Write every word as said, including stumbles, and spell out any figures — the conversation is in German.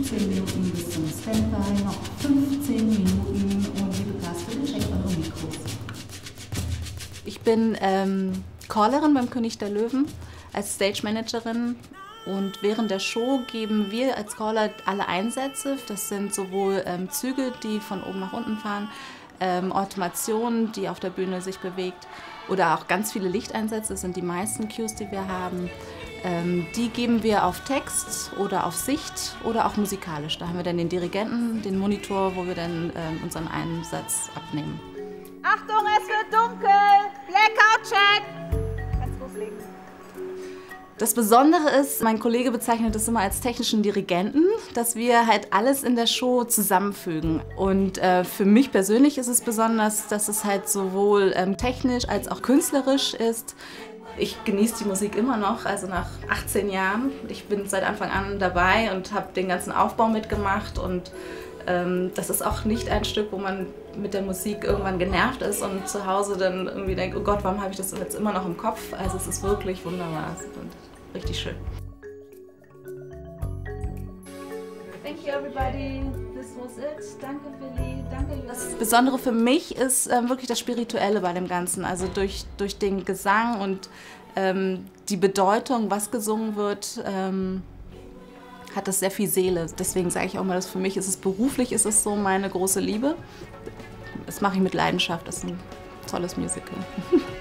fünfzehn Minuten bis zum Standby, noch fünfzehn Minuten und wie du passt für den Check von Mikros. Ich bin ähm, Callerin beim König der Löwen als Stage Managerin. Und während der Show geben wir als Caller alle Einsätze. Das sind sowohl ähm, Züge, die von oben nach unten fahren, ähm, Automation, die auf der Bühne sich bewegt, oder auch ganz viele Lichteinsätze, das sind die meisten Cues, die wir haben. Ähm, die geben wir auf Text oder auf Sicht oder auch musikalisch. Da haben wir dann den Dirigenten, den Monitor, wo wir dann ähm, unseren Einsatz abnehmen. Achtung, es wird dunkel! Blackout-Check! Kannst loslegen. Das Besondere ist, mein Kollege bezeichnet es immer als technischen Dirigenten, dass wir halt alles in der Show zusammenfügen. Und äh, für mich persönlich ist es besonders, dass es halt sowohl ähm, technisch als auch künstlerisch ist. Ich genieße die Musik immer noch, also nach achtzehn Jahren. Ich bin seit Anfang an dabei und habe den ganzen Aufbau mitgemacht. Und ähm, das ist auch nicht ein Stück, wo man mit der Musik irgendwann genervt ist und zu Hause dann irgendwie denkt, oh Gott, warum habe ich das jetzt immer noch im Kopf? Also es ist wirklich wunderbar und richtig schön. Thank you everybody, this was it. Danke Philly, danke. Das Besondere für mich ist ähm, wirklich das Spirituelle bei dem Ganzen, also durch, durch den Gesang und ähm, die Bedeutung, was gesungen wird, ähm, hat das sehr viel Seele. Deswegen sage ich auch mal, dass für mich ist es beruflich, ist es so meine große Liebe. Das mache ich mit Leidenschaft, das ist ein tolles Musical.